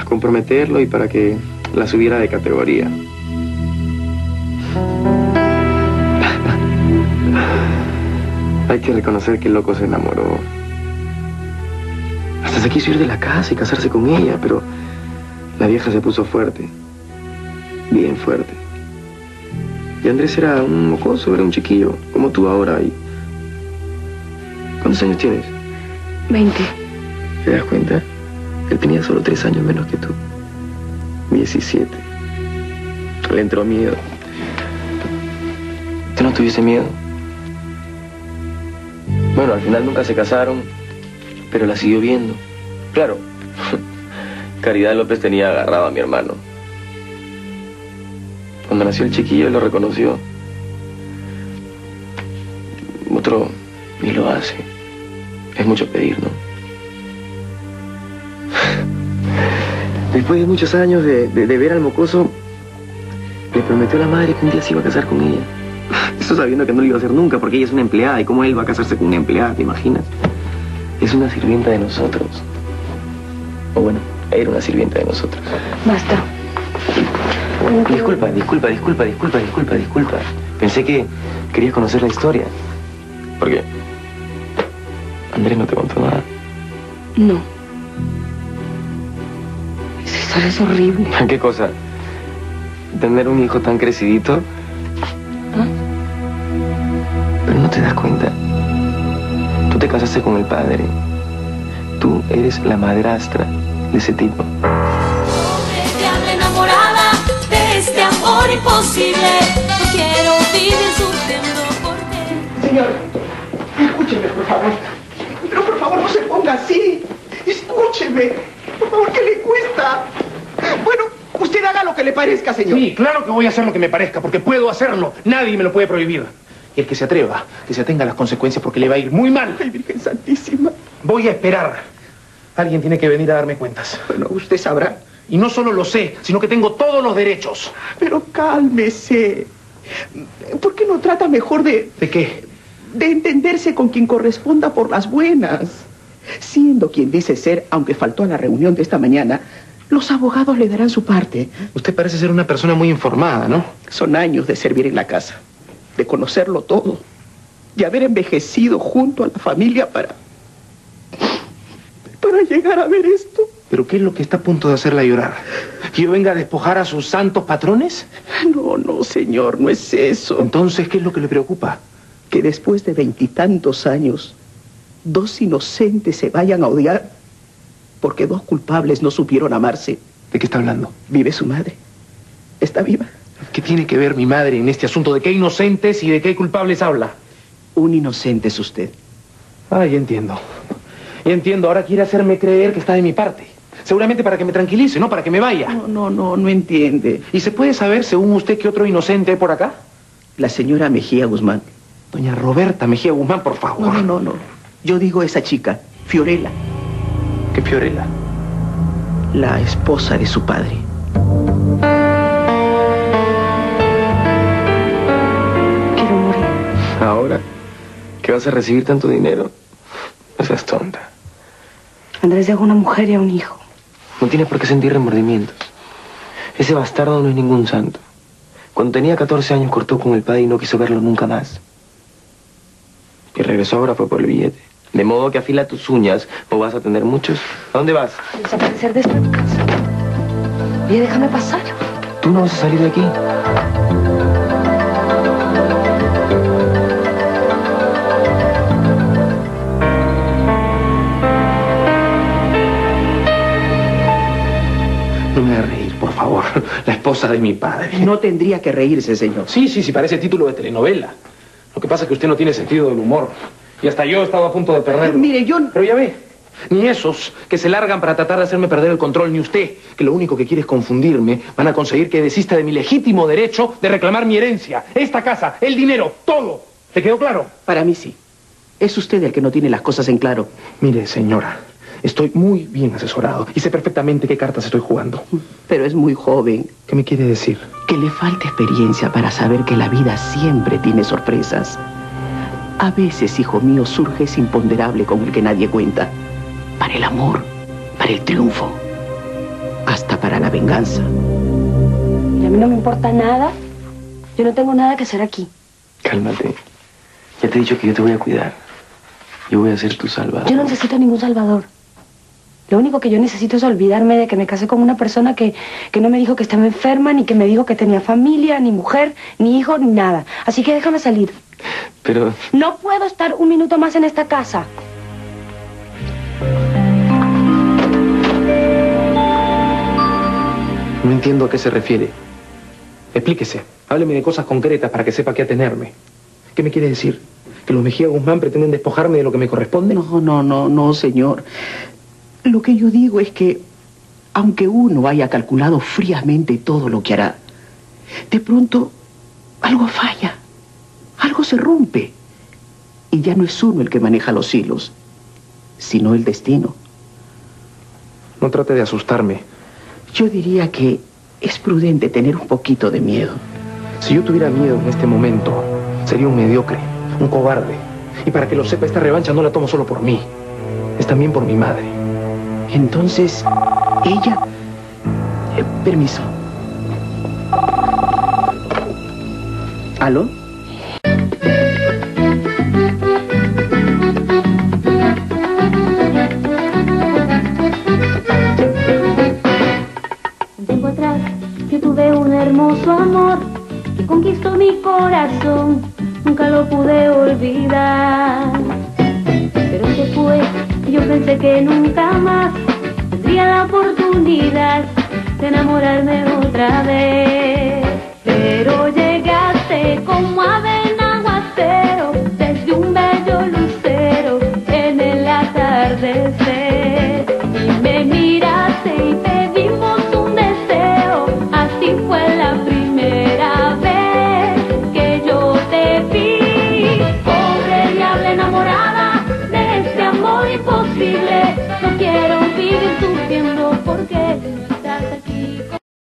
comprometerlo y para que la subiera de categoría. Hay que reconocer que el loco se enamoró. Hasta se quiso ir de la casa y casarse con ella, pero la vieja se puso fuerte. Bien fuerte. Y Andrés era un mocoso, era un chiquillo, como tú ahora. ¿Cuántos años tienes? 20. ¿Te das cuenta? Él tenía solo 3 años menos que tú. 17. Le entró miedo. ¿Tú no tuviste miedo? Bueno, al final nunca se casaron, pero la siguió viendo. Claro, Caridad López tenía agarrado a mi hermano. Cuando nació el chiquillo, él lo reconoció. Otro ni lo hace. Es mucho pedir, ¿no? Después de muchos años de ver al mocoso, le prometió a la madre que un día se iba a casar con ella. Eso sabiendo que no lo iba a hacer nunca, porque ella es una empleada. ¿Y cómo él va a casarse con una empleada? ¿Te imaginas? Es una sirvienta de nosotros. O bueno, era una sirvienta de nosotros. Basta. Disculpa. Pensé que querías conocer la historia. ¿Por qué? Andrés no te contó nada. No. Esa historia es horrible. ¿Qué cosa? ¿Tener un hijo tan crecidito? ¿Ah? Pero no te das cuenta. Tú te casaste con el padre. Tú eres la madrastra de ese tipo. Te habla enamorada de este amor imposible. No quiero vivir sufriendo por ti. Señor, escúcheme, por favor. Pero por favor no se ponga así. Escúcheme. Por favor, ¿qué le cuesta? Bueno, usted haga lo que le parezca, señor. Sí, claro que voy a hacer lo que me parezca, porque puedo hacerlo. Nadie me lo puede prohibir. Y el que se atreva, que se atenga a las consecuencias porque le va a ir muy mal. Ay, Virgen Santísima. Voy a esperar. Alguien tiene que venir a darme cuentas. Bueno, usted sabrá. Y no solo lo sé, sino que tengo todos los derechos. Pero cálmese. ¿Por qué no trata mejor de... ¿De qué? De entenderse con quien corresponda por las buenas? Siendo quien dice ser, aunque faltó a la reunión de esta mañana, los abogados le darán su parte. Usted parece ser una persona muy informada, ¿no? Son años de servir en la casa, de conocerlo todo, de haber envejecido junto a la familia para llegar a ver esto. ¿Pero qué es lo que está a punto de hacerla llorar? ¿Que yo venga a despojar a sus santos patrones? No, señor, no es eso. Entonces, ¿qué es lo que le preocupa? Que después de 20 y tantos años, 2 inocentes se vayan a odiar porque 2 culpables no supieron amarse. ¿De qué está hablando? Vive su madre. Está viva. ¿Qué tiene que ver mi madre en este asunto? ¿De qué inocentes y de qué culpables habla? Un inocente es usted. Ah, ya entiendo. Ya entiendo. Ahora quiere hacerme creer que está de mi parte. Seguramente para que me tranquilice, no para que me vaya. No entiende. ¿Y se puede saber, según usted, qué otro inocente hay por acá? La señora Mejía Guzmán. Doña Roberta Mejía Guzmán, por favor. No. Yo digo esa chica, Fiorella. ¿Qué Fiorella? La esposa de su padre. Quiero morir. ¿Ahora? ¿Que vas a recibir tanto dinero? No seas tonta. Andrés dejó una mujer y a un hijo. No tienes por qué sentir remordimientos. Ese bastardo no es ningún santo. Cuando tenía 14 años cortó con el padre y no quiso verlo nunca más. Y regresó ahora fue por el billete. De modo que afila tus uñas o vas a tener muchos. ¿A dónde vas? Desaparecer de esta casa. Oye, déjame pasar. ¿Tú no vas a salir de aquí? No me haga reír, por favor. La esposa de mi padre. No tendría que reírse, señor. Sí, parece título de telenovela. Lo que pasa es que usted no tiene sentido del humor. Y hasta yo he estado a punto de perderlo. Mire, yo... Pero ya ve, ni esos que se largan para tratar de hacerme perder el control, ni usted, que lo único que quiere es confundirme, van a conseguir que desista de mi legítimo derecho de reclamar mi herencia, esta casa, el dinero, todo. ¿Te quedó claro? Para mí sí. Es usted el que no tiene las cosas en claro. Mire, señora, estoy muy bien asesorado y sé perfectamente qué cartas estoy jugando. Pero es muy joven. ¿Qué me quiere decir? Que le falta experiencia para saber que la vida siempre tiene sorpresas. A veces, hijo mío, surge ese imponderable con el que nadie cuenta. Para el amor, para el triunfo. Hasta para la venganza. Y a mí no me importa nada. Yo no tengo nada que hacer aquí. Cálmate. Ya te he dicho que yo te voy a cuidar. Yo voy a ser tu salvador. Yo no necesito ningún salvador. Lo único que yo necesito es olvidarme de que me casé con una persona que no me dijo que estaba enferma, ni que me dijo que tenía familia, ni mujer, ni hijo, ni nada. Así que déjame salir. Pero... No puedo estar un minuto más en esta casa. No entiendo a qué se refiere. Explíquese. Hábleme de cosas concretas para que sepa qué atenerme. ¿Qué me quiere decir? ¿Que los Mejía Guzmán pretenden despojarme de lo que me corresponde? No, señor. Lo que yo digo es que, aunque uno haya calculado fríamente todo lo que hará, de pronto algo falla, algo se rompe. Y ya no es uno el que maneja los hilos, sino el destino. No trate de asustarme. Yo diría que es prudente tener un poquito de miedo. Si yo tuviera miedo en este momento, sería un mediocre, un cobarde. Y para que lo sepa, esta revancha no la tomo solo por mí. Es también por mi madre. Entonces, ella... permiso. ¿Aló? Un tiempo atrás yo tuve un hermoso amor que conquistó mi corazón, nunca lo pude olvidar. Pero se fue y yo pensé que nunca más tendría la oportunidad de enamorarme otra vez. Pero llegaste como a ver